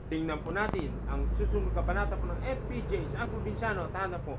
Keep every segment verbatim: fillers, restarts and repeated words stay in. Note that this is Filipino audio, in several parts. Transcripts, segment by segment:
Tingnan po natin ang susunod kabanata po ng F P J sa Probinsyano. Tahanap po.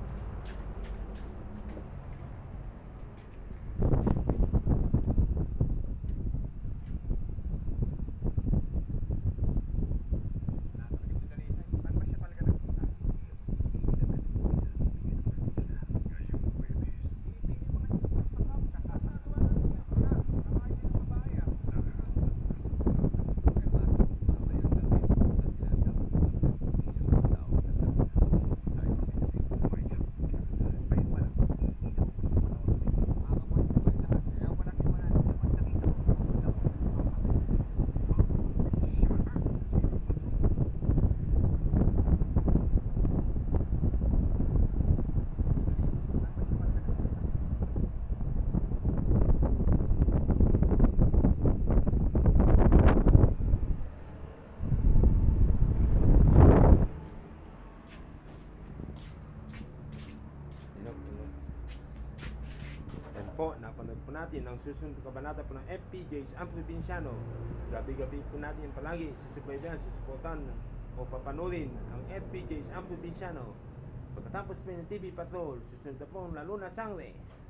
Yan po, napanood po natin ang susunod kabanata po ng F P J ang Probinsyano. Gabi-gabi po natin palagi susubaybayan, susuportan o papanurin ang F P J ang Probinsyano. Pagkatapos po ng T V Patrol, susunod na po ang lalo na sangre.